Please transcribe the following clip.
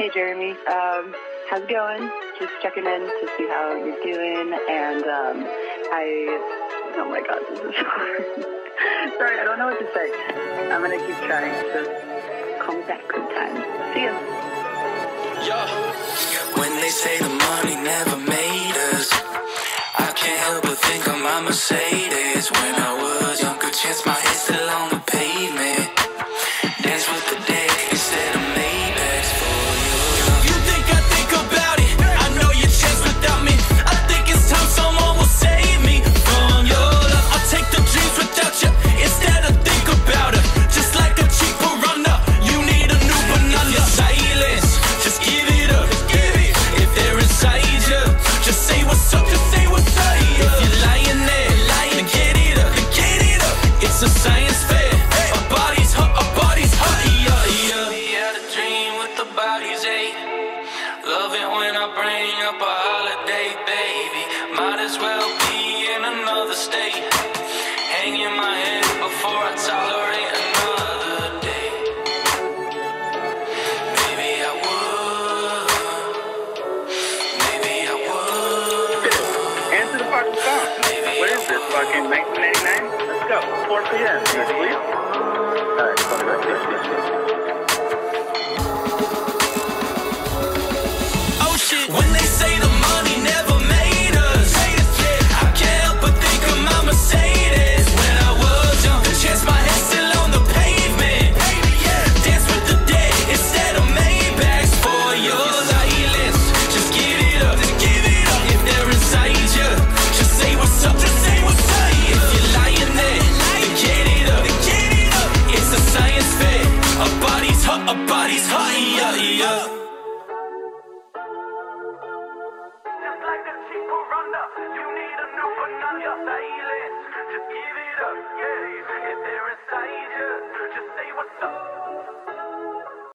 Hey, Jeremy. How's it going? Just checking in to see how you're doing. And oh my God, this is hard. Sorry, I don't know what to say. I'm going to keep trying. So call me back sometime. See ya. Yeah. When they say the money never made us, I can't help but think of my Mercedes. When I was young, good chance my head still on the pavement. Dance with the dead instead of Maybachs for you. You think I think about it? I know your chance without me. I think it's time someone will save me from your love. I'll take the dreams without you instead of think about it. Just like a cheap piranha, you need a new banana. If you're silence, just give it up. If they're inside you, just say what's up. Just say what's up. If you're lying there, then get it up. It's a science fair. Our bodies hot, yeah. We had a dream with the bodies, eh? Love it when I bring up a holiday, baby. Might as well be in another state. Hanging my head before I tolerate another day. Maybe I would. Answer the fucking phone. What is this, fucking 1999? Let's go. 4 p.m. You sleep? Alright, call me back. Oh shit, when they say the money never made us, I can't help but think of my Mercedes. When I was young, the chance my head still on the pavement. Dance with the dead instead of Maybachs for your silence. Just give it up. If they're inside you, just say what's up. If you're lying there, then get it up. It's a science fair. Our bodies hot, yeah. Just like a cheap piranha, you need a new banana. Silence, just give it up, yeah. If they're inside you, just say what's up.